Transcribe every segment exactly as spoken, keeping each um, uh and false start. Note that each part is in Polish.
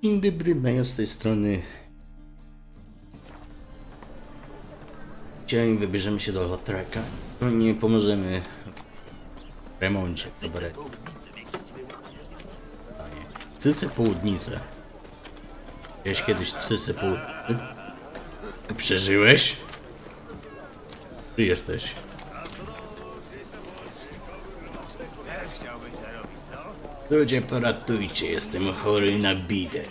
Dzień dobry, Maja z tej strony. Dzisiaj wybierzemy się do Latreka. No i nie pomożemy w remoncie. Dobra. Cyce południce. Wiesz kiedyś cyce południce? Przeżyłeś? Tu jesteś. Ludzie, poratujcie, jestem chory na bidę.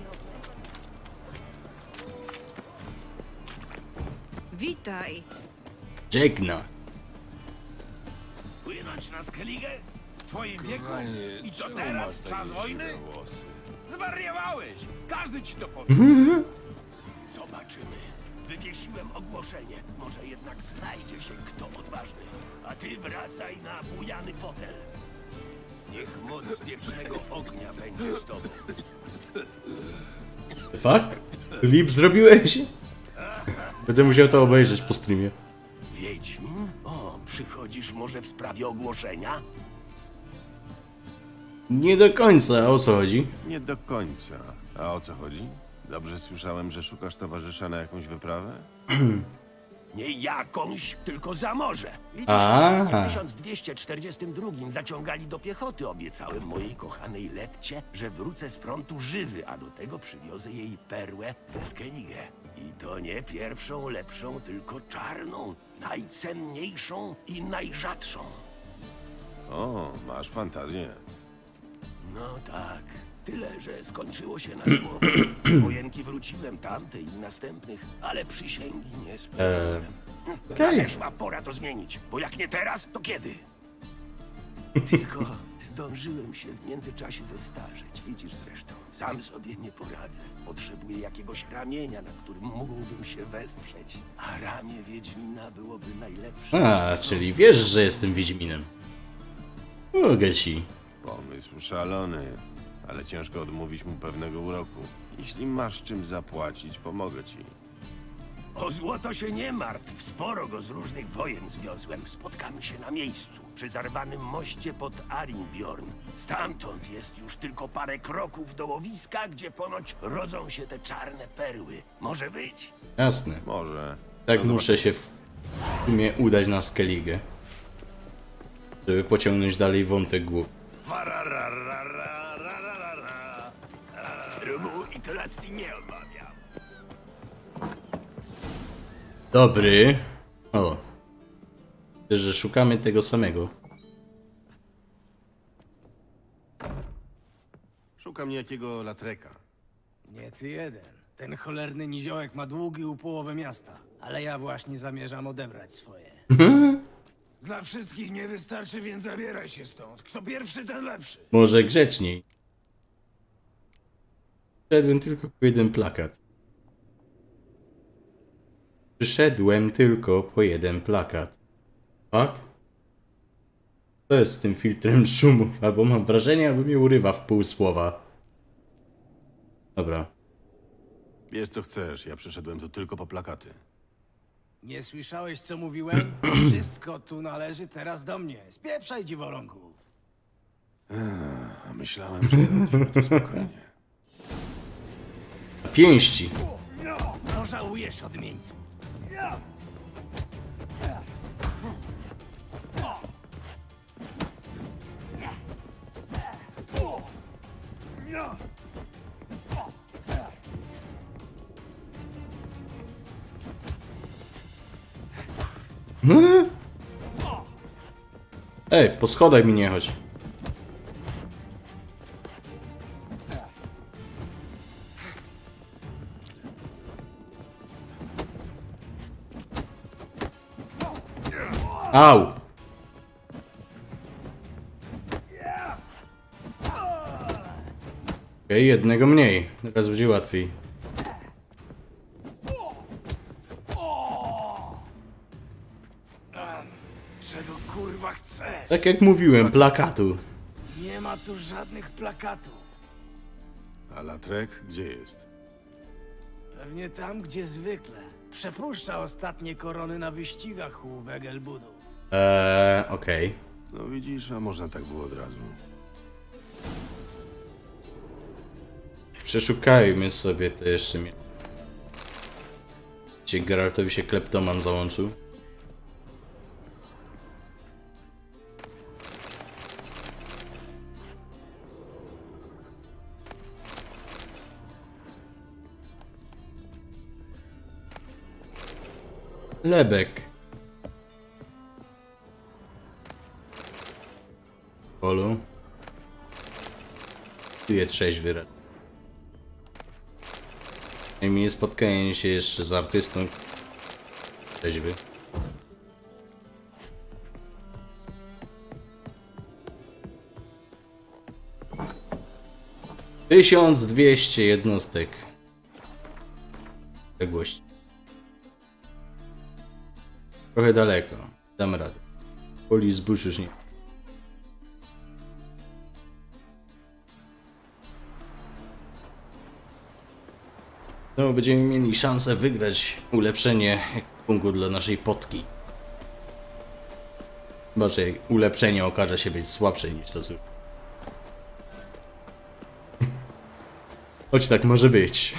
Witaj. Żegna. Płynąć na Skellige? W twoim wieku? I to teraz, w czas wojny? Zwariowałeś! Każdy ci to powie. Zobaczymy. Wywiesiłem ogłoszenie. Może jednak znajdzie się kto odważny. A ty wracaj na bujany fotel. Niech moc wiecznego ognia będzie z tobą. Fuck? Lip zrobiłeś? Będę musiał to obejrzeć po streamie. Wiedźmin? O, przychodzisz może w sprawie ogłoszenia? Nie do końca, o co chodzi? Nie do końca. A o co chodzi? Dobrze słyszałem, że szukasz towarzysza na jakąś wyprawę? Nie jakąś, tylko za morze. Widzisz, A. w tysiąc dwieście czterdziestym drugim zaciągali do piechoty. Obiecałem mojej kochanej Letcie, że wrócę z frontu żywy, a do tego przywiozę jej perłę ze Skellige. I to nie pierwszą, lepszą, tylko czarną, najcenniejszą i najrzadszą. O, masz fantazję. No tak. Tyle, że skończyło się na słowo. Z wojenki wróciłem tamtej i następnych, ale przysięgi nie spełniłem. Okej. Ale szła pora to zmienić, bo jak nie teraz, to kiedy? Tylko zdążyłem się w międzyczasie zestarzeć. Widzisz zresztą, sam sobie nie poradzę. Potrzebuję jakiegoś ramienia, na którym mógłbym się wesprzeć. A ramię Wiedźmina byłoby najlepsze. A, czyli wiesz, że jestem Wiedźminem. Mogę ci. Pomysł szalony, ale ciężko odmówić mu pewnego uroku. Jeśli masz czym zapłacić, pomogę ci. O złoto się nie martw, sporo go z różnych wojen zwiozłem. Spotkamy się na miejscu, przy zarwanym moście pod Arinbjorn. Stamtąd jest już tylko parę kroków do łowiska, gdzie ponoć rodzą się te czarne perły. Może być? Jasne. Może. Tak muszę się w sumie udać na Skellige, żeby pociągnąć dalej wątek głów. Rumu i kolacji nie obawiam. Dobry. O. Myślę, że szukamy tego samego. Szukam niejakiego Latreka. Nie ty jeden. Ten cholerny niziołek ma długi u połowy miasta. Ale ja właśnie zamierzam odebrać swoje. Dla wszystkich nie wystarczy, więc zabieraj się stąd. Kto pierwszy, ten lepszy. Może grzeczniej. Przyszedłem tylko po jeden plakat. Przyszedłem tylko po jeden plakat. Tak? Co jest z tym filtrem szumu? Albo mam wrażenie, albo mnie urywa w pół słowa. Dobra. Wiesz co chcesz, ja przyszedłem tu tylko po plakaty. Nie słyszałeś, co mówiłem? Wszystko tu należy teraz do mnie. Spieprzaj, dziwolągu. A myślałem, że załatwimy to spokojnie. Pięści. Pożałujesz, odmieńcu. Ej, po schodach mi nie chodź. Au! Okej, okay, jednego mniej. Teraz będzie łatwiej. Czego kurwa chcesz? Tak jak mówiłem, plakatu. Nie ma tu żadnych plakatów. A Latrek gdzie jest? Pewnie tam, gdzie zwykle. Przepuszcza ostatnie korony na wyścigach u Wegelbudu. Eee, okej. Okay. No widzisz, a można tak było od razu. Przeszukajmy sobie to jeszcze mnie. Gdzie Geraltowi się kleptoman załączył. Lebek. Polu. Tu jest trzeźwy rad. Najmniej spotkanie się jeszcze z artystą. Trzeźwy. Tysiąc dwieście jednostek. Odległość. Trochę daleko. Dam radę. Poli zbóż już nie. No, będziemy mieli szansę wygrać ulepszenie punktu dla naszej potki. Chyba, że ulepszenie okaże się być słabsze niż to co. Choć tak może być.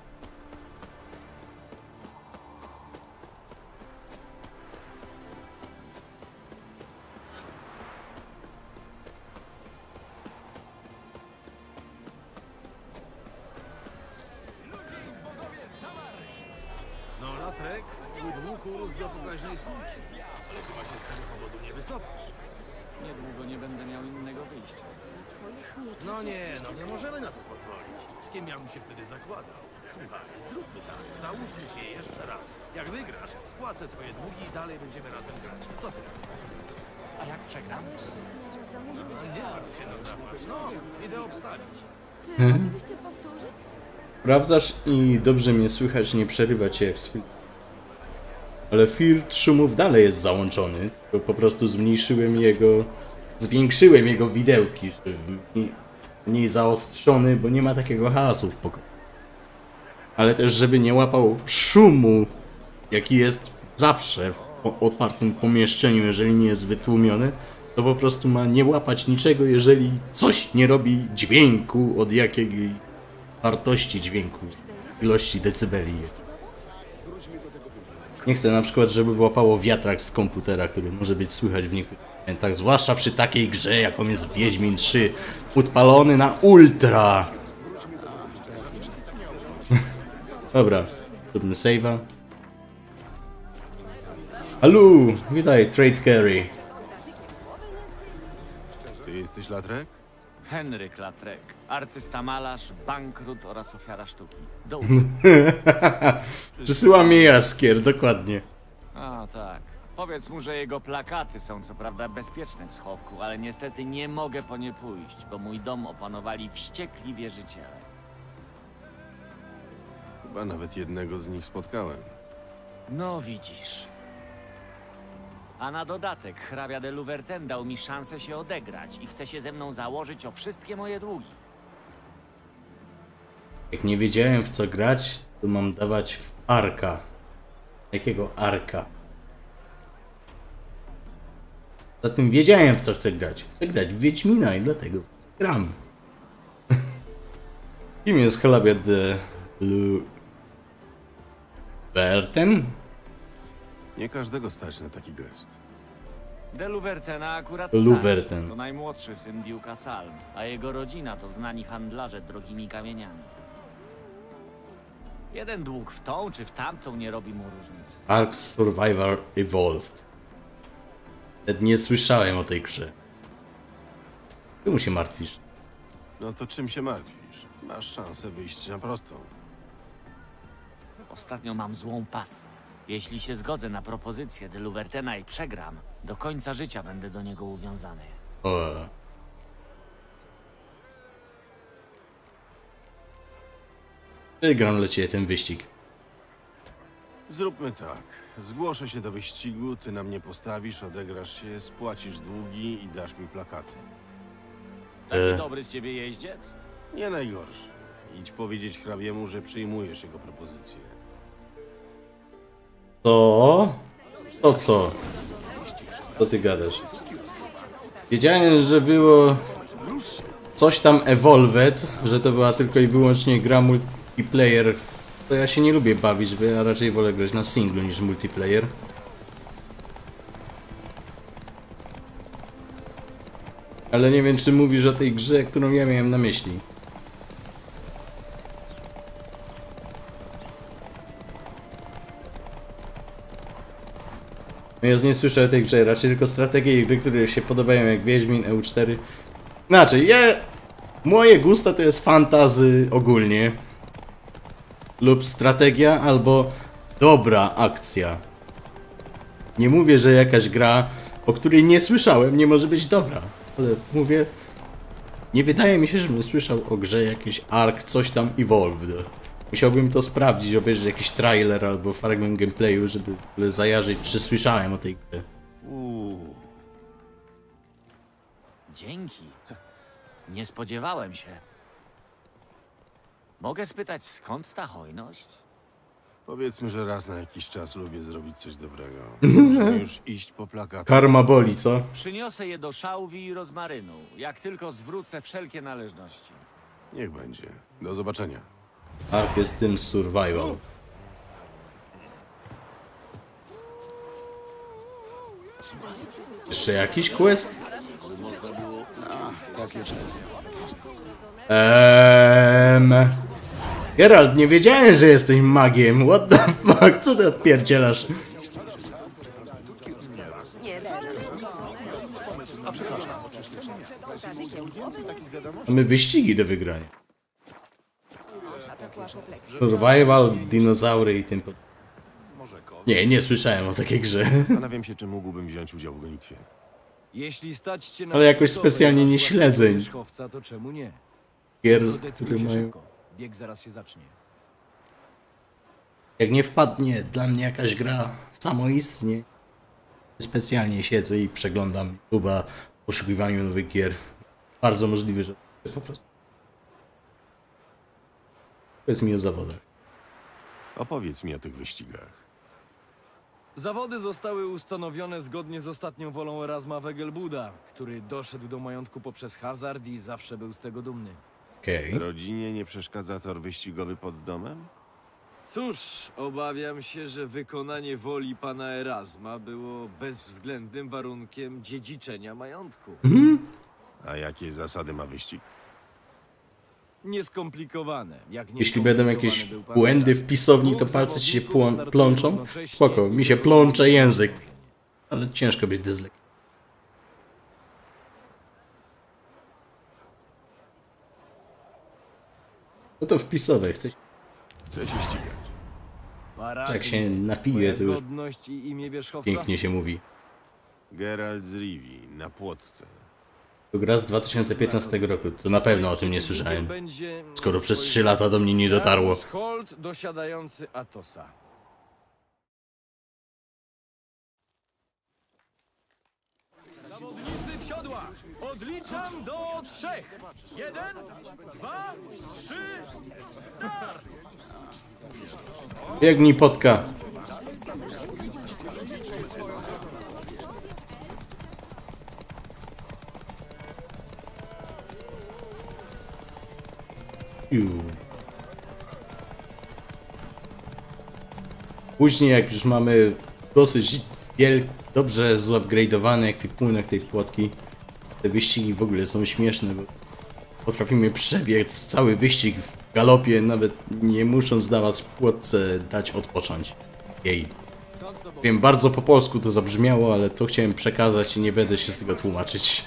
No, Latrek, twój dług urósł do pokaźnej sumki. Ale chyba się z tego powodu nie wycofasz. Niedługo nie będę miał innego wyjścia. No nie, no nie możemy na to pozwolić. Z kim ja bym się wtedy zakładał? Słuchaj, zróbmy tak, załóżmy się jeszcze raz. Jak wygrasz, spłacę twoje długi i dalej będziemy razem grać. Co ty? A jak przegram? No, nie martw się na zapas. No, idę obstawić. Czy moglibyście powtórzyć? Sprawdzasz i dobrze mnie słychać, nie przerywa cię jak swój. Ale filtr szumów dalej jest załączony, tylko po prostu zmniejszyłem jego... Zwiększyłem jego widełki, żeby mniej, mniej zaostrzony, bo nie ma takiego hałasu w pokoju. Ale też, żeby nie łapał szumu, jaki jest zawsze w otwartym pomieszczeniu, jeżeli nie jest wytłumiony, to po prostu ma nie łapać niczego, jeżeli coś nie robi dźwięku, od jakiej wartości dźwięku, ilości decybeli jest. Nie chcę na przykład, żeby łapało wiatrak z komputera, który może być słychać w niektórych momentach, zwłaszcza przy takiej grze, jaką jest Wiedźmin trzy, odpalony na ultra. Dobra, zróbmy save'a. Alu, witaj, Trade Carry. Ty jesteś Latrek? Henryk Latrek, artysta malarz, bankrut oraz ofiara sztuki. Do Przysyła mnie jaskier, dokładnie. A tak. Powiedz mu, że jego plakaty są co prawda bezpieczne w schowku, ale niestety nie mogę po nie pójść, bo mój dom opanowali wściekli wierzyciele. Chyba nawet jednego z nich spotkałem. No widzisz. A na dodatek hrabia de Louverten dał mi szansę się odegrać i chce się ze mną założyć o wszystkie moje długi. Jak nie wiedziałem w co grać, to mam dawać w Arka. Jakiego Arka? Zatem wiedziałem w co chcę grać. Chcę grać w Wiedźmina i dlatego gram. Kim jest hrabia de Louverten? Nie każdego stać na taki gest. De Louvertena akurat Louverten. stać. To najmłodszy syn Duke'a Salm, a jego rodzina to znani handlarze drogimi kamieniami. Jeden dług w tą czy w tamtą nie robi mu różnicy. Ark Survivor Evolved. Nawet nie słyszałem o tej grze. Czemu się martwisz? No to czym się martwisz? Masz szansę wyjść na prostą. Ostatnio mam złą pasę. Jeśli się zgodzę na propozycję de Louvertena i przegram, do końca życia będę do niego uwiązany. O. Wygram dla ciebie ten wyścig. Zróbmy tak. Zgłoszę się do wyścigu, ty na mnie postawisz, odegrasz się, spłacisz długi i dasz mi plakaty. Taki E. dobry z ciebie jeździec? Nie najgorszy. Idź powiedzieć hrabiemu, że przyjmujesz jego propozycję. To? To co? Co ty gadasz? Wiedziałem, że było coś tam Evolved, że to była tylko i wyłącznie gra multiplayer, to ja się nie lubię bawić, bo ja raczej wolę grać na singlu niż multiplayer. Ale nie wiem, czy mówisz o tej grze, którą ja miałem na myśli. Ja nie słyszę o tej grze, raczej tylko strategie i gry, które się podobają, jak Wiedźmin, E U cztery. Znaczy, ja... Moje gusta to jest fantasy ogólnie. Lub strategia, albo dobra akcja. Nie mówię, że jakaś gra, o której nie słyszałem, nie może być dobra. Ale mówię... Nie wydaje mi się, żebym słyszał o grze jakiś Ark, coś tam Evolved. Musiałbym to sprawdzić, obejrzeć jakiś trailer albo fragment gameplayu, żeby w ogóle zajarzyć, czy słyszałem o tej grze. Uuu. Dzięki. Nie spodziewałem się. Mogę spytać, skąd ta hojność? Powiedzmy, że raz na jakiś czas lubię zrobić coś dobrego. Muszę już iść po plakaty. Karma boli, co? Przyniosę je do szałwi i rozmarynu, jak tylko zwrócę wszelkie należności. Niech będzie. Do zobaczenia. Ark jest tym survival. Jeszcze jakiś quest? Ehm... Geralt, nie wiedziałem, że jesteś magiem. What the fuck? Co ty odpierdzielasz? Mamy wyścigi do wygrania. Survival, dinozaury i tym pod... Nie, nie słyszałem o takiej grze. Zastanawiam się, czy mógłbym wziąć udział w gonitwie. Jeśli stać cię na Ale jakoś wierzchołek specjalnie nie własnego śledzę wierzchowca, to czemu nie? gier, Decyduj które się mają... szybko. Bieg zaraz się zacznie. Jak nie wpadnie dla mnie jakaś gra samoistnie, specjalnie siedzę i przeglądam YouTube'a w poszukiwaniu nowych gier. Bardzo możliwe, że po prostu. Powiedz mi o zawodach. Opowiedz mi o tych wyścigach. Zawody zostały ustanowione zgodnie z ostatnią wolą Erasma Wegelbuda, który doszedł do majątku poprzez hazard i zawsze był z tego dumny. Okej. Okay. Rodzinie nie przeszkadza tor wyścigowy pod domem? Cóż, obawiam się, że wykonanie woli pana Erasma było bezwzględnym warunkiem dziedziczenia majątku. A jakie zasady ma wyścig? Nieskomplikowane. Jak Jeśli będą jakieś nieskomplikowany był pan błędy Erasm. w pisowni, to Dwóch palce ci się zawodników płą- startuje plączą. równocześnie Spoko, mi się i plącze język. Ale ciężko być dyslektykiem. No to wpisowe, chcę... Chcę się ścigać. Paradnie. Jak się napije, to Twoja już godność i imię wierzchowca? pięknie się mówi. Geralt z Rivii, na Płotce. To gra z dwa tysiące piętnastego roku, to na pewno o tym nie słyszałem. Będzie Skoro przez trzy lata do mnie nie dotarło. Holt dosiadający Atosa. Zawodnicy w siodłach! Odliczam do trzech! Jeden, dwa, trzy, start! Biegnij, potka. Iu. Później, jak już mamy dosyć wielki, dobrze zupgrade'owany ekwipunek tej płotki, te wyścigi w ogóle są śmieszne, bo potrafimy przebiec cały wyścig w galopie, nawet nie musząc dla was w płotce dać odpocząć jej. Wiem, bardzo po polsku to zabrzmiało, ale to chciałem przekazać i nie będę się z tego tłumaczyć.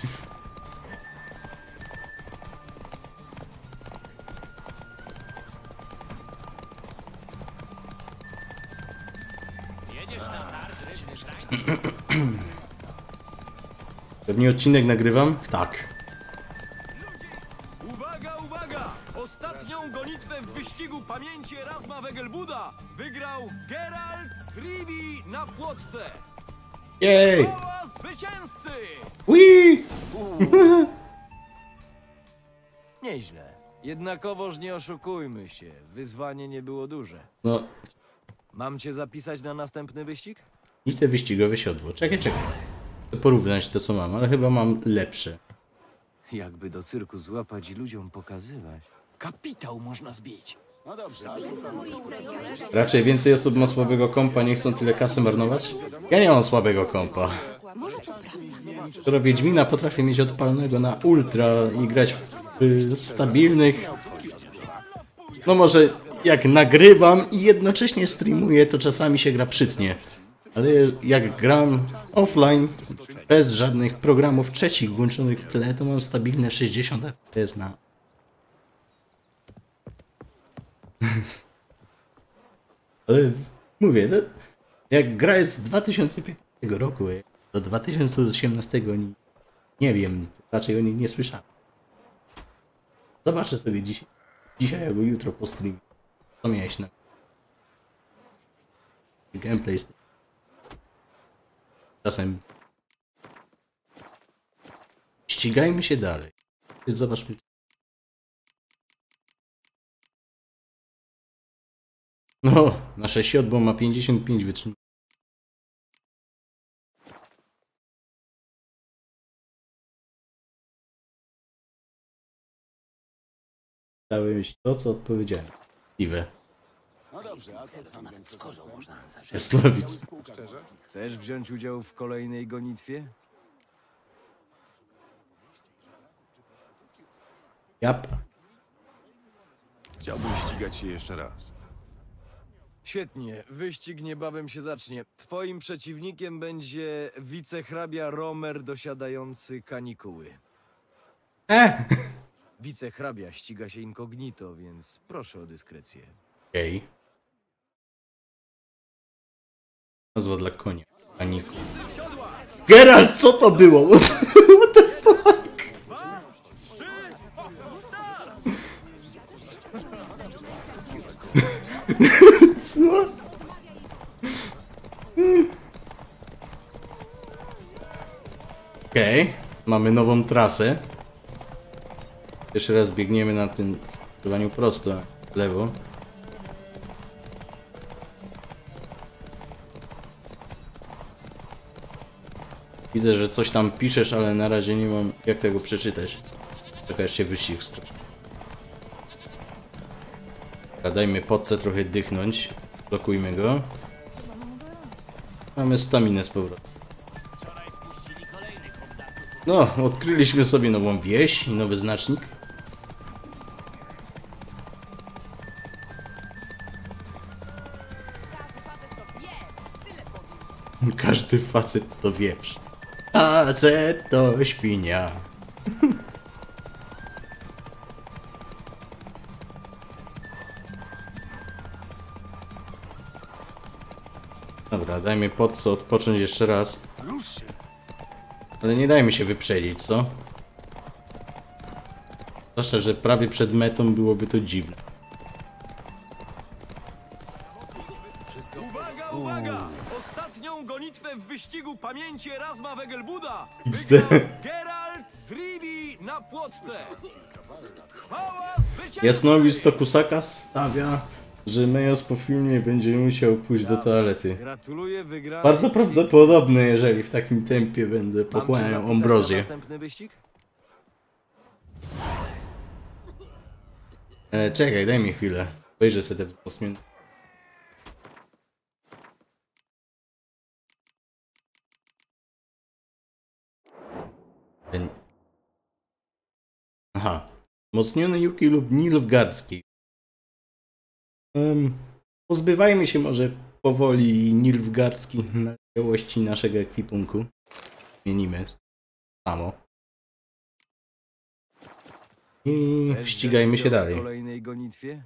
Pewnie odcinek nagrywam? Tak. Uwaga, uwaga! Ostatnią gonitwę w wyścigu pamięci Erasma Wegelbuda wygrał Geralt z Rivii na Płotce. Jej! Koła zwycięzcy! Ui! Nieźle. Jednakowoż nie oszukujmy się, wyzwanie nie było duże. No, Mam cię zapisać na następny wyścig? i te wyścigowe siodło. Czekaj, czekaj. Chcę porównać to, co mam, ale chyba mam lepsze. Jakby do cyrku złapać i ludziom pokazywać. Kapitał można zbić. Raczej więcej osób ma słabego kompa, nie chcą tyle kasy marnować? Ja nie mam słabego kompa. Skoro Wiedźmina potrafię mieć odpalonego na ultra i grać w y, stabilnych... No może jak nagrywam i jednocześnie streamuję, to czasami się gra przytnie. Ale jak gram offline, bez żadnych programów trzecich włączonych w tle, to mam stabilne sześćdziesiąt F P S na... Ale mówię, no, jak gra jest z dwa tysiące piętnastego roku, do dwa tysiące osiemnastego nie, nie wiem, raczej o niej nie słyszałem. Zobaczę sobie dzisiaj, dzisiaj albo jutro po streamie, co miałeś na gameplay. Czasem ścigajmy się dalej. Zobaczmy. No, nasze siodło ma pięćdziesiąt pięć wytrzymałości. Całe to, co odpowiedziałem. Iwe. Jasnowic. Chcesz wziąć udział w kolejnej gonitwie? Jap. Chciałbym ścigać się jeszcze raz. Świetnie, wyścig niebawem się zacznie. Twoim przeciwnikiem będzie wicehrabia Romer dosiadający kanikuły. E! Wicehrabia ściga się incognito, więc proszę o dyskrecję. Okej. Okay. Nazwa dla konia. Kaniku. Geralt, co to było? What the fuck? Co? Okej, okay. Mamy nową trasę. Jeszcze raz biegniemy na tym skrzyżowaniu prosto, w lewo. Widzę, że coś tam piszesz, ale na razie nie mam jak tego przeczytać. Czekaj, jeszcze wyścig skoczy. Dajmy podce trochę dychnąć. Blokujmy go. Mamy staminę z powrotem. No, odkryliśmy sobie nową wieś i nowy znacznik. Każdy facet to wieprz. Facet to świnia. Dobra, dajmy pod co odpocząć jeszcze raz. Ale nie dajmy się wyprzedzić, co? Zwłaszcza, że prawie przed metą byłoby to dziwne. Uwaga, uwaga! Ostatnią gonitwę w wyścigu pamięci Erasma Wegelbuda X wygrał D. Geralt z Rivii na płotce. Chwała zwycięzcy! Jasnowic to Kusaka stawia, że Mejos po filmie będzie musiał pójść do toalety. Gratuluję wygranej. Bardzo prawdopodobne, jeżeli w takim tempie będę pochłaniał ambrozję. Następny wyścig? E, czekaj, daj mi chwilę. Wejrzę sobie te wzmocnione. Aha. Wzmocniony Yuki lub Nilfgaardzki. Um, pozbywajmy się może powoli Nilfgaardzkich na całości naszego ekwipunku. Zmienimy samo. I Chcesz ścigajmy wziąć się udział dalej. w kolejnej gonitwie?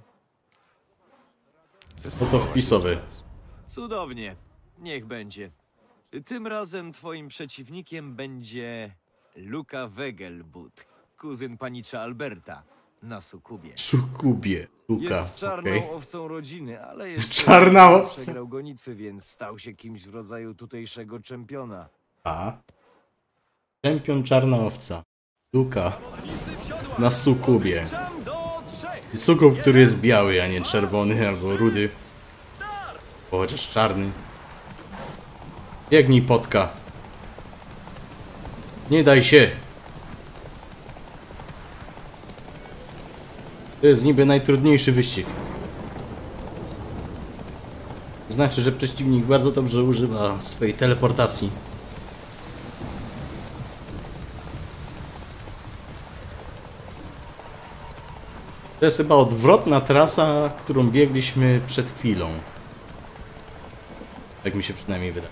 Oto wpisowy. Cudownie. Niech będzie. Tym razem twoim przeciwnikiem będzie Luka Wegelbud, kuzyn panicza Alberta, na Sukubie. Sukubie. Luka. Jest czarną Okay. owcą rodziny, ale jeszcze Czarna nie owca. przegrał gonitwy, więc stał się kimś w rodzaju tutejszego czempiona. A. Czempion czarna owca. Luka. Na Sukubie. I Sukub, który jest biały, a nie czerwony albo rudy. Bo chociaż czarny. Biegnij, potka. Nie daj się. To jest niby najtrudniejszy wyścig. Znaczy, że przeciwnik bardzo dobrze używa swojej teleportacji. To jest chyba odwrotna trasa, którą biegliśmy przed chwilą. Tak mi się przynajmniej wydaje.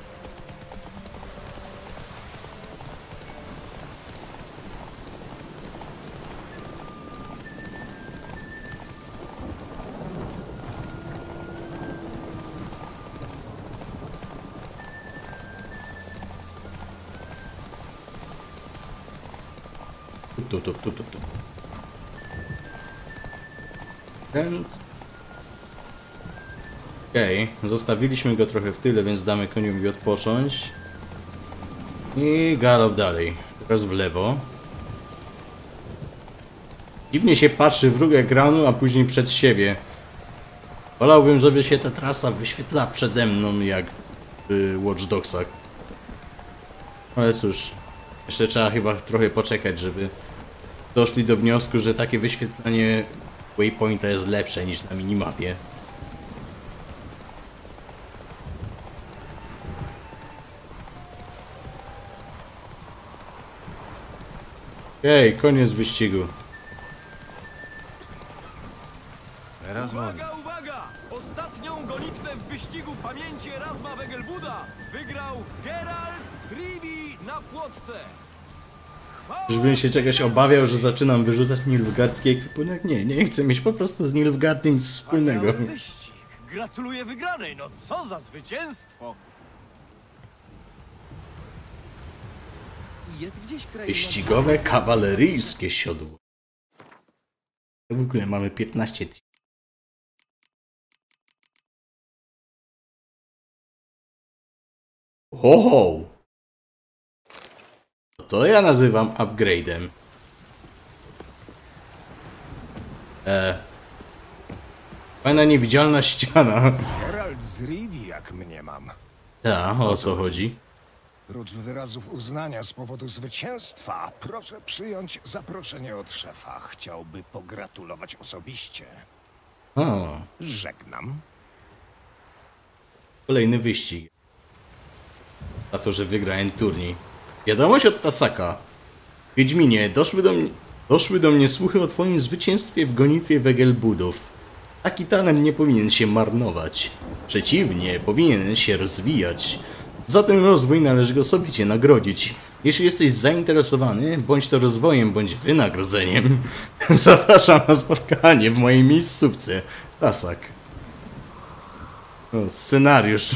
Tu, tu, tu, tu, tu. Okej, okay. Zostawiliśmy go trochę w tyle, więc damy koniowi odpocząć. I galop dalej. Teraz w lewo. Dziwnie się patrzy w róg ekranu, a później przed siebie. Wolałbym, żeby się ta trasa wyświetla przede mną, jak w Watch Dogsach. Ale cóż, jeszcze trzeba chyba trochę poczekać, żeby doszli do wniosku, że takie wyświetlanie waypointa jest lepsze niż na minimapie. Okej, okay, koniec wyścigu. Teraz wolno. Uwaga, uwaga! Ostatnią gonitwę w wyścigu pamięci Erasma Wegelbuda wygrał Geralt z Rivii na płotce. Czyżbym się czegoś obawiał, że zaczynam wyrzucać nilfgaardzki ekwipunek? Nie, nie chcę mieć po prostu z Nilfgaardem nic wspólnego. Wyścig. Gratuluję wygranej, no co za zwycięstwo! Jest gdzieś kraina... Wyścigowe kawaleryjskie siodło. W ogóle mamy piętnaście tysięcy. Ho! To ja nazywam upgrade'em. Eee. Fajna niewidzialna ściana. Geralt z Rivii, jak mniemam. Ta, o co chodzi? Prócz wyrazów uznania z powodu zwycięstwa, proszę przyjąć zaproszenie od szefa. Chciałby pogratulować osobiście. O, Żegnam. kolejny wyścig. Za to, że wygrałem turniej. Wiadomość od Tasaka. Wiedźminie, doszły do, mnie, doszły do mnie słuchy o twoim zwycięstwie w gonitwie Wegelbudów. Taki talent nie powinien się marnować. Przeciwnie, powinien się rozwijać. Za ten rozwój należy go sowicie nagrodzić. Jeśli jesteś zainteresowany, bądź to rozwojem, bądź wynagrodzeniem, zapraszam na spotkanie w mojej miejscówce. Tasak. O, scenariusz.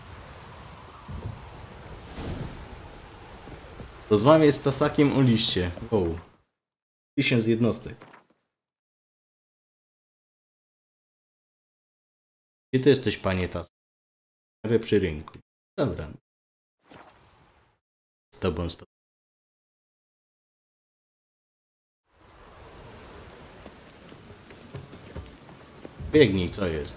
Rozmawiaj z Tasakiem o liście. Wow. Tysiąc jednostek. Gdzie ty jesteś, panie Tasak? Przy rynku. Dobra. Z tobą sp... Biegnij, co jest?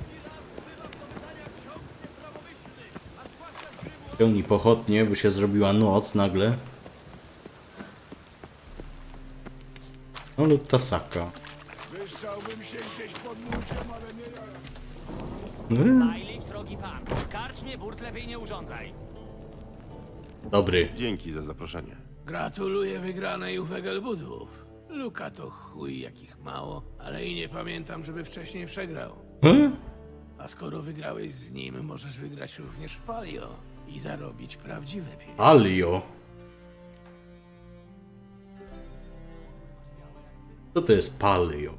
Ciągnij pochodnie, bo się zrobiła noc nagle. No lub Tasaka. Wyszczałbym się gdzieś pod murkiem, ale nie ja. Bailey, srogi pan. W karczmie burt lepiej nie urządzaj. Dobry. Dzięki za zaproszenie. Gratuluję wygranej u Wegelbudów. Luka to chuj jakich mało, ale i nie pamiętam, żeby wcześniej przegrał. Hmm? A skoro wygrałeś z nim, możesz wygrać również Palio i zarobić prawdziwe pieniądze. Alio. Co to jest palio?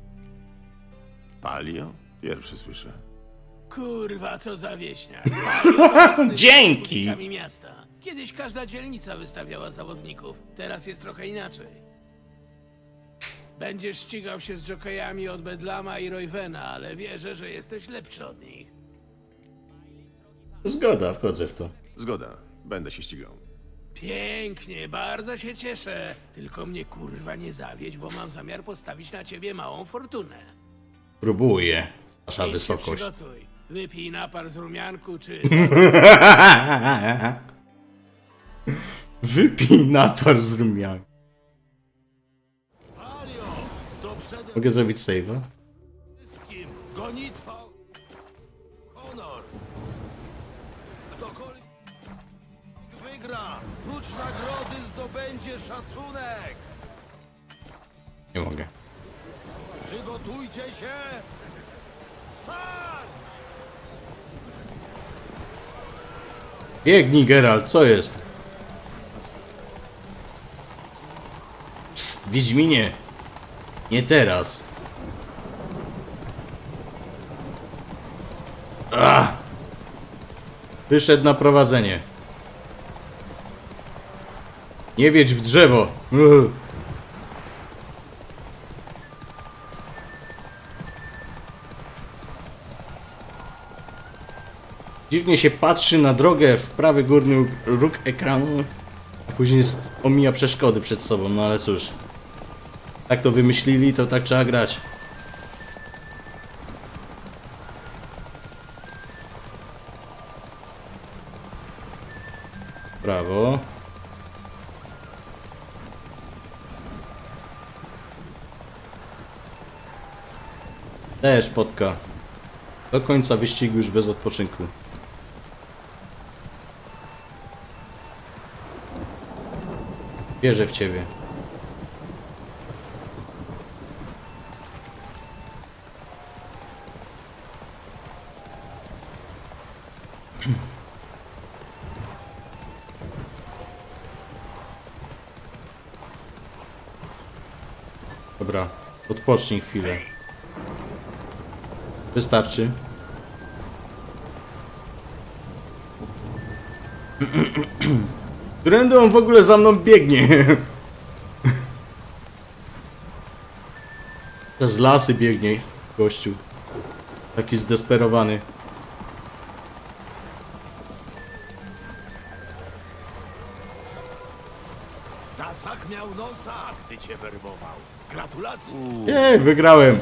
Palio? Pierwszy słyszę. Kurwa, co za wieśniak. Dzięki! Ulicami miasta. Kiedyś każda dzielnica wystawiała zawodników, teraz jest trochę inaczej. Będziesz ścigał się z dżokejami od Bedlama i Roywena, ale wierzę, że jesteś lepszy od nich. Zgoda, wchodzę w to. Zgoda. Będę się ścigał. Pięknie, bardzo się cieszę. Tylko mnie kurwa nie zawiedź, bo mam zamiar postawić na ciebie małą fortunę. Próbuję. Wasza Idź się wysokość. przygotuj. Wypij napar z rumianku, czy... Wypij napar z rumianku. Palio, to przede Mogę zrobić save'a? Wszystkim gonitwa, honor. Ktokolwiek wygra, prócz nagrody zdobędzie szacunek. Nie mogę. Przygotujcie się. Start! Biegnij, Geralt, co jest? Psst, Wiedźminie! Nie teraz. Ah! Wyszedł na prowadzenie. Nie wiedź w drzewo. Uhu. Dziwnie się patrzy na drogę w prawy górny róg ekranu, a później jest, omija przeszkody przed sobą, no ale cóż. Tak to wymyślili, to tak trzeba grać. Brawo. Też potka. Do końca wyścigu już bez odpoczynku. Wierzę w ciebie. Dobra, odpocznij chwilę. Wystarczy. Którędy on w ogóle za mną biegnie? Z lasy biegnie, gościu. Taki zdesperowany. Tasak miał nosa, gdy cię werbował. Gratulacje. Jej, wygrałem.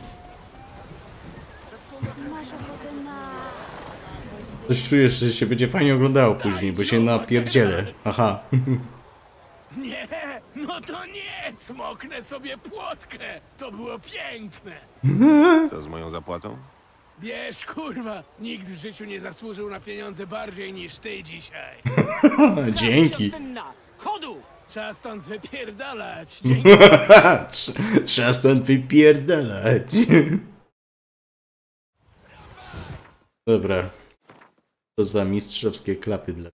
Masz ochotę na... Coś czujesz, że się będzie fajnie oglądało później, bo się napierdzielę. Aha. Nie, no to nie, cmoknę sobie płotkę. To było piękne. Co z moją zapłatą? Bierz, kurwa, nikt w życiu nie zasłużył na pieniądze bardziej niż ty dzisiaj. Dzięki. Chodu! Trzeba stąd wypierdalać. Dzięki. Trz- Trzeba stąd wypierdalać. Dobra. To za mistrzowskie klapy dla...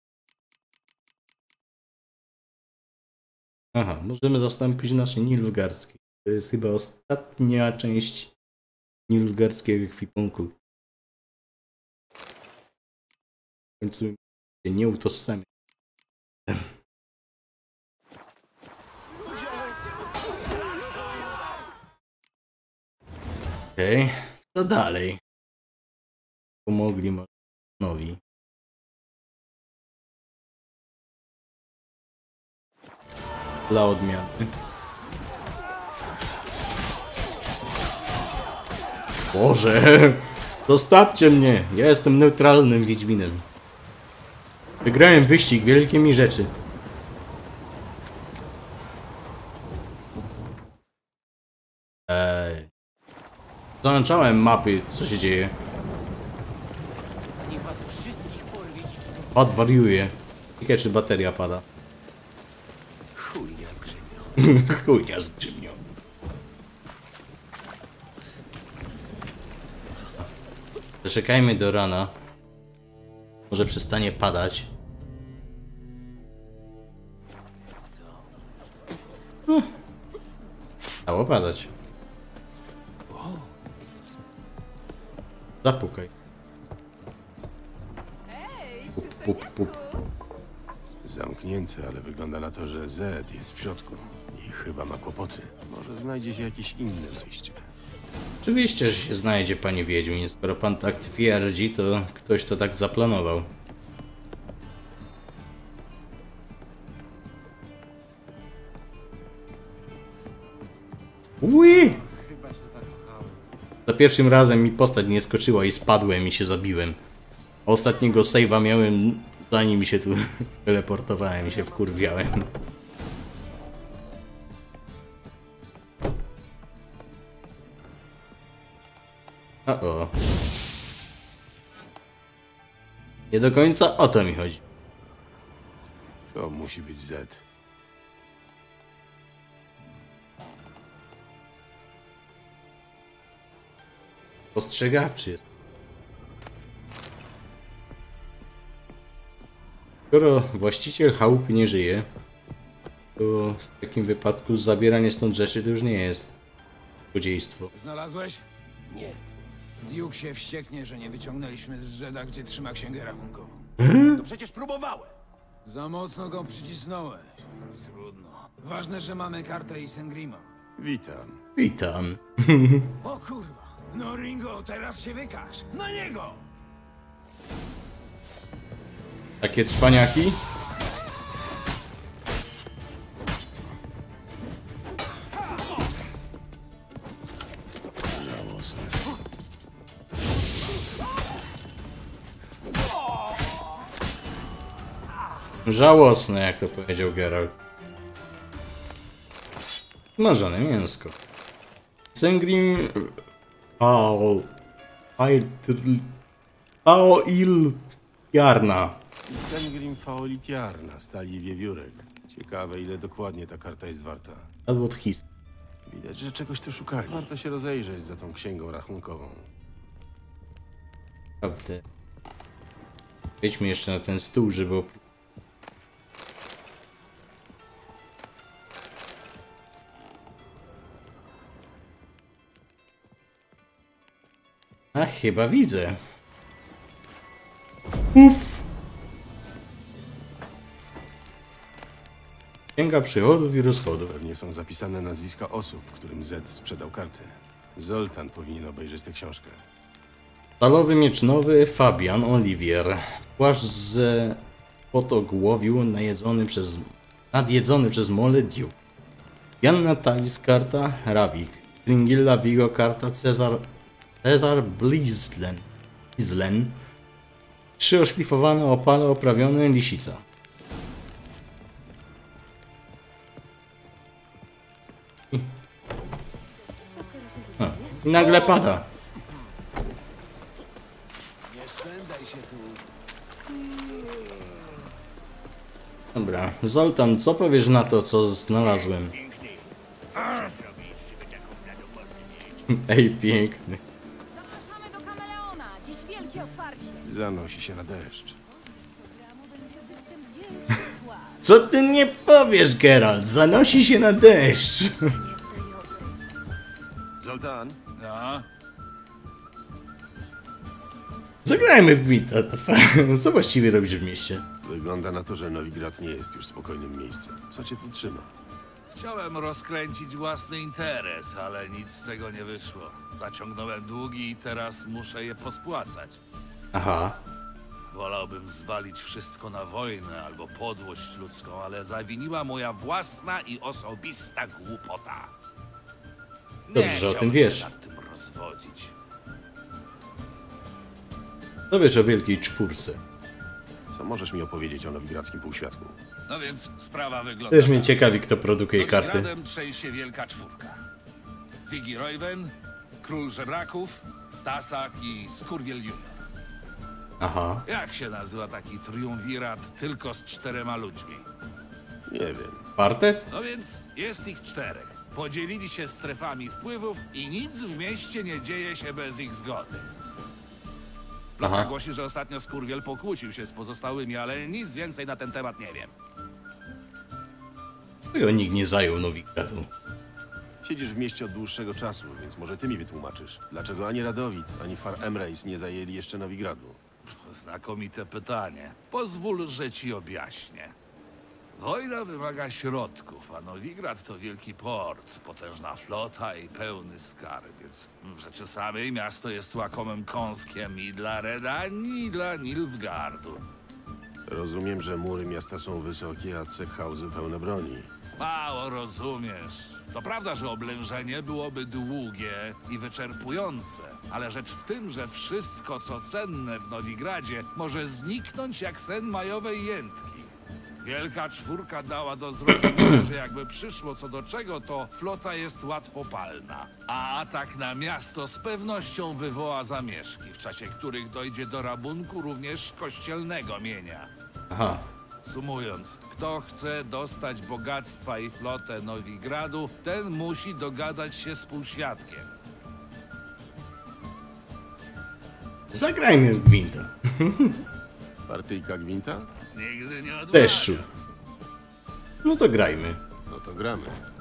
Aha, możemy zastąpić nasze nilfgaardzkie. To jest chyba ostatnia część nilfgaardzkiego ekwipunku. W końcu się nie utożsamię. Okej, okay. Co dalej? Pomogli Marcinowi. Dla odmiany. Boże! Zostawcie mnie! Ja jestem neutralnym Wiedźminem. Wygrałem wyścig, wielkie mi rzeczy. Eee. Załączałem mapy, co się dzieje. Niech was wszystkich porwie dziki. Pad wariuje. Ciekawe, czy bateria pada. Chujnia z grzemią. Chujnia z grzymnią. Zaczekajmy do rana. Może przestanie padać. No. Stało padać. Zapukaj. Pup, pup, pup. Zamknięty, ale wygląda na to, że Zed jest w środku i chyba ma kłopoty. Może znajdzie się jakieś inne wyjście. Oczywiście, że się znajdzie, panie Wiedźmin. Skoro pan tak twierdzi, to ktoś to tak zaplanował. Ui! Za pierwszym razem mi postać nie skoczyła i spadłem i się zabiłem. A ostatniego save'a miałem, zanim się tu teleportowałem i się wkurwiałem. O o. Nie do końca o to mi chodzi. To musi być Z. Postrzegawczy jest. Skoro właściciel chałupy nie żyje, to w takim wypadku zabieranie stąd rzeczy to już nie jest złodziejstwo. Znalazłeś? Nie. Duke się wścieknie, że nie wyciągnęliśmy z Żeda, gdzie trzyma księgę rachunkową. To przecież próbowałem. Za mocno go przycisnąłeś. Trudno. Ważne, że mamy kartę i Sengrima. Witam. Witam. O kurwa! No Ringo, teraz się wykaż! Na niego! Takie cwaniaki? Żałosne, jak to powiedział Geralt. Smażone mięsko. Sengrim... Paul... Paul... Jarna. Sengrim Faolitiarna, stali wiewiórek. Ciekawe, ile dokładnie ta karta jest warta. Albo his. Widać, że czegoś tu szukali. Warto się rozejrzeć za tą księgą rachunkową. Prawdę. Wejdźmy jeszcze na ten stół, żeby... A chyba widzę. Uff. Księga przychodów i rozchodów. Pewnie są zapisane nazwiska osób, którym Z sprzedał karty. Zoltan powinien obejrzeć tę książkę. Stalowy miecz nowy Fabian Olivier. Płaszcz z potogłowiu najedzony przez... nadjedzony przez mole Duke. Jan Natalis karta Ravik. Tringilla Vigo karta Cezar... Cezar Blizlen. Blizlen. Trzy oszlifowane opale oprawione lisica. I, o, i nagle pada. Nie szwendaj się tu. Dobra, Zoltan, co powiesz na to, co znalazłem? Ej, piękny. Zapraszamy do Kameleona. Dziś wielkie otwarcie. Zanosi się na deszcz. Programu będzie występ wielkich sław. Co ty nie powiesz, Geralt? Zanosi się na deszcz. Zoltan? No? Zagrajmy w Gwita. To fa- Co właściwie robisz w mieście? Wygląda na to, że Nowigrad nie jest już spokojnym miejscem. Co cię tu trzyma? Chciałem rozkręcić własny interes, ale nic z tego nie wyszło. Zaciągnąłem długi i teraz muszę je pospłacać. Aha. Wolałbym zwalić wszystko na wojnę albo podłość ludzką, ale zawiniła moja własna i osobista głupota. Dobrze, że o tym chciałbym wiesz. się nad tym rozwodzić. Co wiesz o Wielkiej Czwórce? Co możesz mi opowiedzieć o nowigradzkim półświatku? No więc sprawa wygląda Też mnie tak. ciekawi, kto produkuje karty. Nowigradem trzęsie wielka czwórka. Ziggy Royven, Król Żebraków, Tasak i Skurwiel Junior. Aha. Jak się nazywa taki triumvirat tylko z czterema ludźmi? Nie wiem. Partet? No więc jest ich czterech. Podzielili się strefami wpływów i nic w mieście nie dzieje się bez ich zgody. Plotka Aha. głosi, że ostatnio Skurwiel pokłócił się z pozostałymi, ale nic więcej na ten temat nie wiem. Czego nikt nie zajął Nowigradu? Siedzisz w mieście od dłuższego czasu, więc może ty mi wytłumaczysz, dlaczego ani Radowid, ani Far Emreis nie zajęli jeszcze Nowigradu. Znakomite pytanie. Pozwól, że ci objaśnię. Wojna wymaga środków, a Nowigrad to wielki port, potężna flota i pełny skarbiec. W rzeczy samej miasto jest łakomym kąskiem i dla Redanii, i dla Nilfgaardu. Rozumiem, że mury miasta są wysokie, a cechhauzy pełne broni. Mało rozumiesz. To prawda, że oblężenie byłoby długie i wyczerpujące, ale rzecz w tym, że wszystko, co cenne w Nowigradzie, może zniknąć jak sen majowej jętki. Wielka Czwórka dała do zrozumienia, że jakby przyszło co do czego, to flota jest łatwopalna. A atak na miasto z pewnością wywoła zamieszki, w czasie których dojdzie do rabunku również kościelnego mienia. Aha. Sumując, kto chce dostać bogactwa i flotę Nowigradu, ten musi dogadać się z półświadkiem. Zagrajmy w Gwinta. Partyjka Gwinta? Nigdy nie odmawiam. Deszczu. No to grajmy. No to gramy.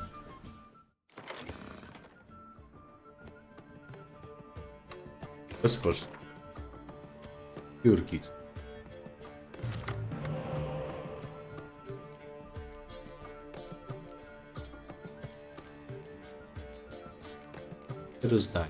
Rozpocznij. Jurkic. Rozdań.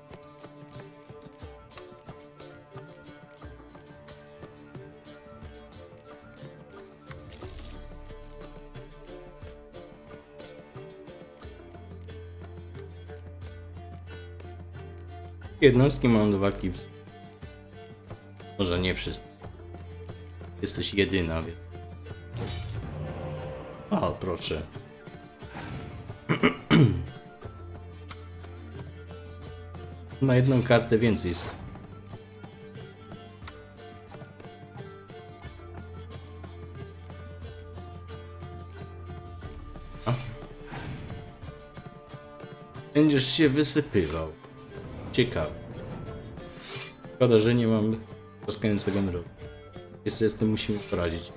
Jednostki mam dwa kips. Może nie wszystkie. Jesteś jedyna, więc... O, proszę. Na jedną kartę więcej jest. A? Będziesz się wysypywał. Ciekawe. Szkoda, że nie mam rozkającego mroku. Jeszcze z tym musimy poradzić.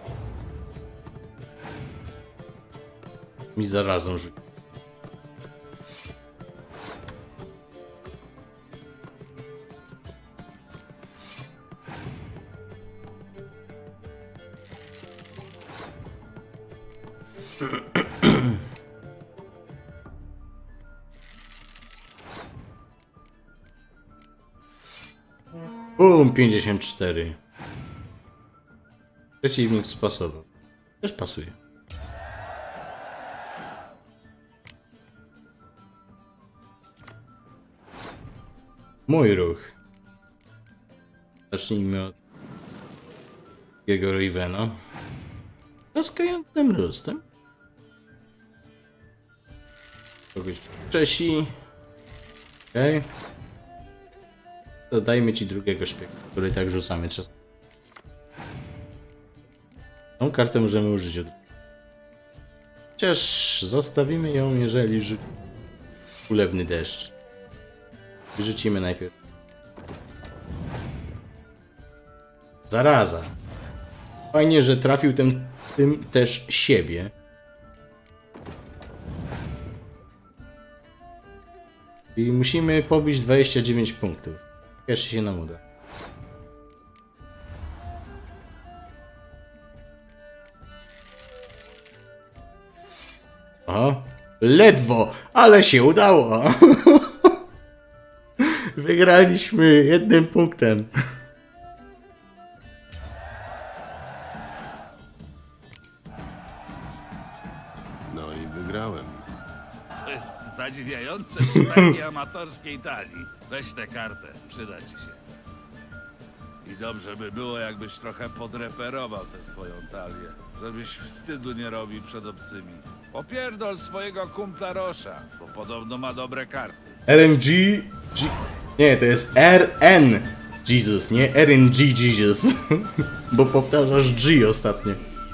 Mi zarazem rzuci. Bum, pięćdziesiąt cztery. Przeciwnik spasował. Też pasuje. Mój ruch. Zacznijmy od jego Rivena. Zaskającym rostem. Kogoś wczesi. Okej. Okay. To dajmy ci drugiego szpiega, który tak rzucamy czas. Tą kartę możemy użyć od... Chociaż zostawimy ją, jeżeli rzuci ulewny deszcz. Wyrzucimy najpierw. Zaraza. Fajnie, że trafił tym, tym też siebie. I musimy pobić dwadzieścia dziewięć punktów. Jeszcze się nam uda. O, ledwo, ale się udało. Wygraliśmy jednym punktem. No i wygrałem. Co jest zadziwiające przy takiej amatorskiej talii. Weź tę kartę, przyda ci się. I dobrze by było, jakbyś trochę podreperował tę swoją talię, żebyś wstydu nie robił przed obcymi. Popierdol swojego kumpla Rosza, bo podobno ma dobre karty. R N G... G... Nie, to jest R N Jesus, nie R N G Jesus. Bo powtarzasz G ostatnio.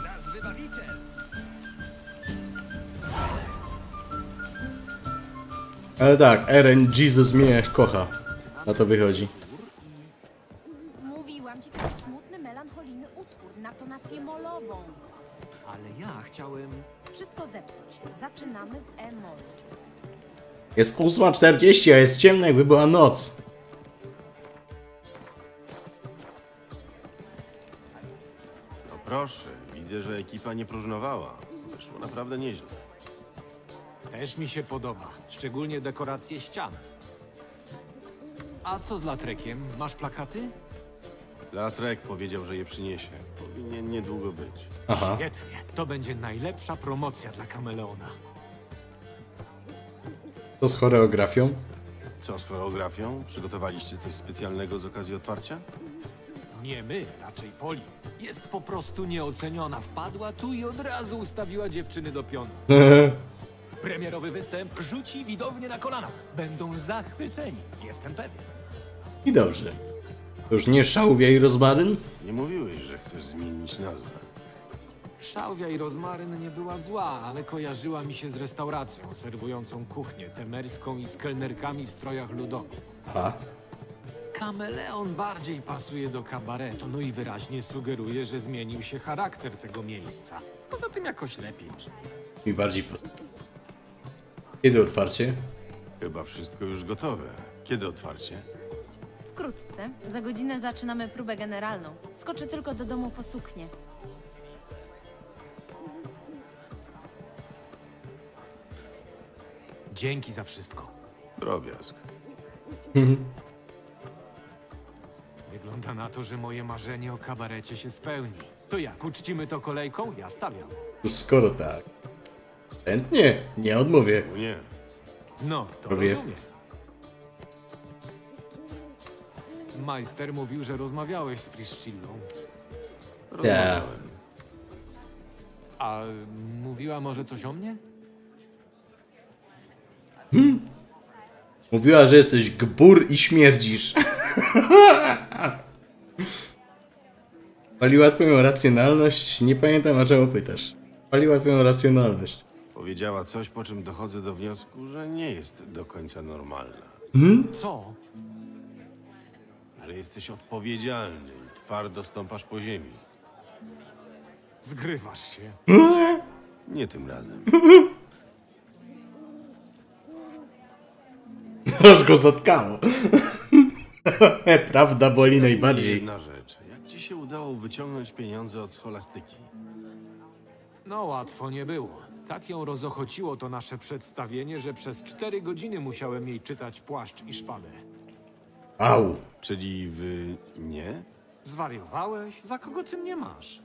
Ale tak, R N Jesus mnie kocha. Na to wychodzi. Mówiłam ci, taki smutny, melancholijny utwór na tonację molową. Ale ja chciałem... Wszystko zepsuć. Zaczynamy w E-moll. Jest ósma czterdzieści, a jest ciemno, jakby była noc. No proszę, widzę, że ekipa nie próżnowała. Wyszło naprawdę nieźle. Też mi się podoba. Szczególnie dekoracje ścian. A co z Latrekiem? Masz plakaty? Latrek powiedział, że je przyniesie. Powinien niedługo być. Aha. Świetnie. To będzie najlepsza promocja dla Kameleona. Co z choreografią? Co z choreografią? Przygotowaliście coś specjalnego z okazji otwarcia? Nie my, raczej Poli. Jest po prostu nieoceniona. Wpadła tu i od razu ustawiła dziewczyny do pionu. Premierowy występ rzuci widownię na kolana. Będą zachwyceni. Jestem pewien. I dobrze. To już nie szałwia i rozmaryn? Nie mówiłeś, że chcesz zmienić nazwę. Szałwia i rozmaryn nie była zła, ale kojarzyła mi się z restauracją serwującą kuchnię temerską i z kelnerkami w strojach ludowych. Aha. Kameleon bardziej pasuje do kabaretu, no i wyraźnie sugeruje, że zmienił się charakter tego miejsca. Poza tym jakoś lepiej brzmi. Mi bardziej pas. Kiedy otwarcie? Chyba wszystko już gotowe. Kiedy otwarcie? Wkrótce. Za godzinę zaczynamy próbę generalną. Skoczę tylko do domu po suknię. Dzięki za wszystko. Drobiazg. Wygląda na to, że moje marzenie o kabarecie się spełni. To jak, uczcimy to kolejką? Ja stawiam. Skoro tak. Chętnie, nie odmówię. Nie. No, to Robię. rozumiem. Majster mówił, że rozmawiałeś z Priscillą. Ja. A mówiła może coś o mnie? Mówiła, że jesteś gbur i śmierdzisz. Paliła twoją racjonalność? Nie pamiętam, o czemu pytasz. Paliła twoją racjonalność. Powiedziała coś, po czym dochodzę do wniosku, że nie jest do końca normalna. Hmm? Co? Że jesteś odpowiedzialny i twardo stąpasz po ziemi. Zgrywasz się. Nie tym razem. Aż go zatkało. Prawda boli najbardziej. Jedna rzecz. Jak ci się udało wyciągnąć pieniądze od scholastyki? No łatwo nie było. Tak ją rozochociło to nasze przedstawienie, że przez cztery godziny musiałem jej czytać Płaszcz i Szpadę. Au. Czyli wy nie? Zwariowałeś? Za kogo ty mnie masz?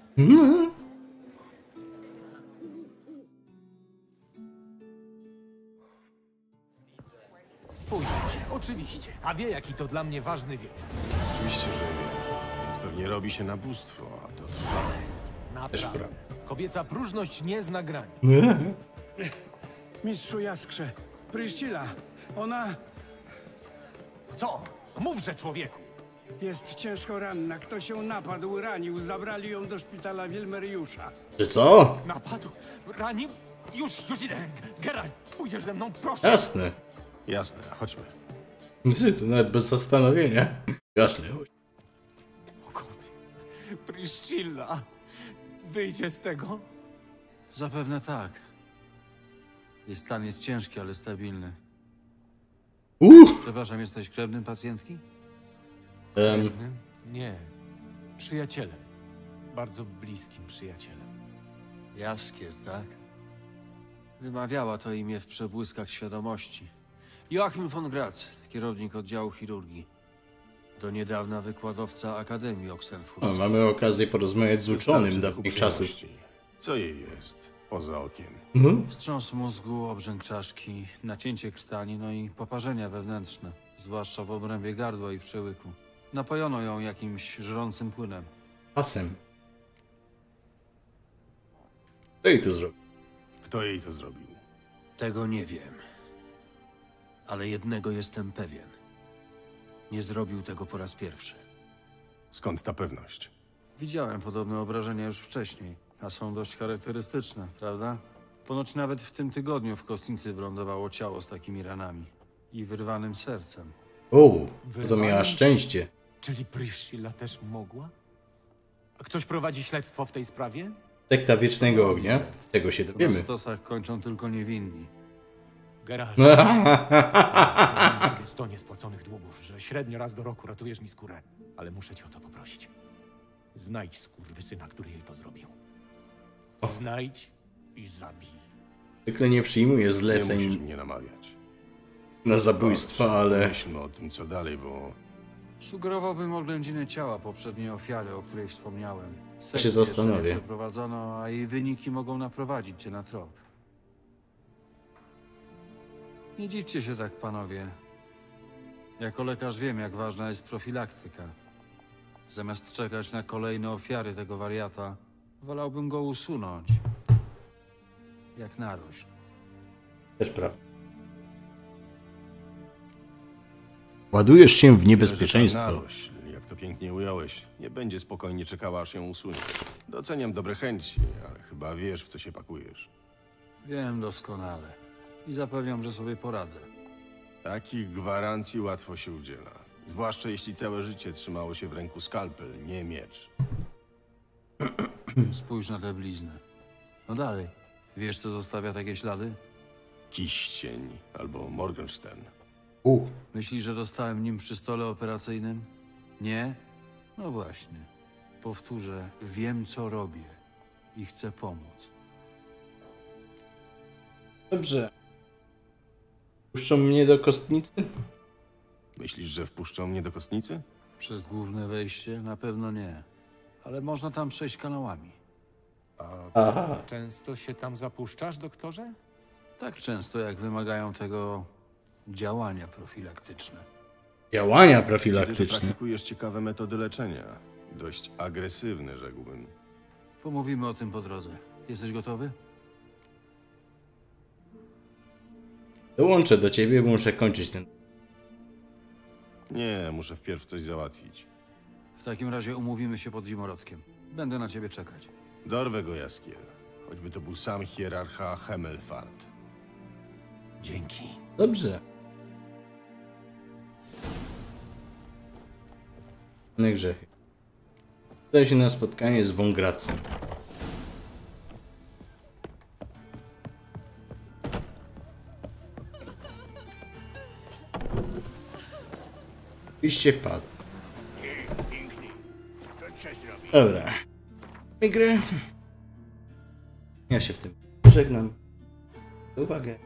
Spójrzcie, oczywiście. A wie, jaki to dla mnie ważny wieczór. Oczywiście, że nie. Więc pewnie robi się nabóstwo, a to trwa. Naprawdę. Kobieca próżność nie zna granic. Mistrzu Jaskrze, Priscilla, ona Co? Mówże, człowieku! jest ciężko ranna. Ktoś ją napadł, ranił. Zabrali ją do szpitala Wilmeriusza. Że co? Napadł? Ranił? Już, już idę. Geralt, pójdziesz ze mną, proszę. Jasne. Jasne, chodźmy. To nawet bez zastanowienia. Jasne, chodź. Bogowie, Priscilla, wyjdzie z tego? Zapewne tak. Jej stan jest ciężki, ale stabilny. Uh! Przepraszam, jesteś krewnym pacjentki? Um. Nie. Przyjacielem. Bardzo bliskim przyjacielem. Jaskier, tak? Wymawiała to imię w przebłyskach świadomości. Joachim von Graz, kierownik oddziału chirurgii. Do niedawna wykładowca Akademii O, Oxenfurt. mamy okazję porozmawiać z uczonym Wystarczy dawnych tych czasów. uprzejmości. Co jej jest? Poza okiem. Mhm. Wstrząs mózgu, obrzęk czaszki, nacięcie krtani, no i poparzenia wewnętrzne. Zwłaszcza w obrębie gardła i przełyku. Napojono ją jakimś żrącym płynem. Pasem. Kto jej to zrobił? Kto jej to zrobił? Tego nie wiem. Ale jednego jestem pewien. Nie zrobił tego po raz pierwszy. Skąd ta pewność? Widziałem podobne obrażenia już wcześniej, a są dość charakterystyczne, prawda? Ponoć nawet w tym tygodniu w kostnicy wylądowało ciało z takimi ranami i wyrwanym sercem. O, to Wyrwany? miała szczęście. Czyli Priscilla też mogła? A ktoś prowadzi śledztwo w tej sprawie? Sekta Wiecznego Ognia? Tego się Na dowiemy. stosach kończą tylko niewinni. Geralt. Że sto niespłaconych długów, że średnio raz do roku ratujesz mi skórę. Ale muszę cię o to poprosić. Znajdź skurwysyna, który jej to zrobił. Znajdź i zabij. Zwykle nie przyjmuję Nie musisz zleceń mnie namawiać. na zabójstwa, ale... Myślmy o tym, co dalej, bo Sugerowałbym oględziny ciała poprzedniej ofiary, o której wspomniałem. Sekcję się zastanowię. jeszcze nie przeprowadzono, a jej wyniki mogą naprowadzić cię na trop. Nie dziwcie się tak, panowie. Jako lekarz wiem, jak ważna jest profilaktyka. Zamiast czekać na kolejne ofiary tego wariata, wolałbym go usunąć. Jak narośl. Też prawda. Ładujesz się w niebezpieczeństwo. Narośl, jak to pięknie ująłeś, nie będzie spokojnie czekała, aż ją usunie. Doceniam dobre chęci, ale chyba wiesz, w co się pakujesz. Wiem doskonale. I zapewniam, że sobie poradzę. Takich gwarancji łatwo się udziela. Zwłaszcza jeśli całe życie trzymało się w ręku skalpel, nie miecz. Spójrz na tę bliznę. No dalej. Wiesz, co zostawia takie ślady? Kiścień albo Morgenstern. U. Myślisz, że dostałem nim przy stole operacyjnym? Nie? No właśnie. Powtórzę, wiem, co robię i chcę pomóc. Dobrze. Puszczą mnie do kostnicy? Myślisz, że wpuszczą mnie do kostnicy? Przez główne wejście? Na pewno nie. Ale można tam przejść kanałami. Aha. Często się tam zapuszczasz, doktorze? Tak często, jak wymagają tego działania profilaktyczne. Działania Widzę, że profilaktyczne. praktykujesz ciekawe metody leczenia. Dość agresywne, rzekłbym. Pomówimy o tym po drodze. Jesteś gotowy? Dołączę do ciebie, bo muszę kończyć ten... Nie, muszę wpierw coś załatwić. W takim razie umówimy się pod zimorodkiem. Będę na ciebie czekać. Dorwę go, Jaskier. Choćby to był sam hierarcha Hemelfart. Dzięki. Dobrze. Inne grzechy. Udaj się na spotkanie z Wągracem. Oczywiście padł. Dobra. I grę. Ja się w tym żegnam. Uwagę.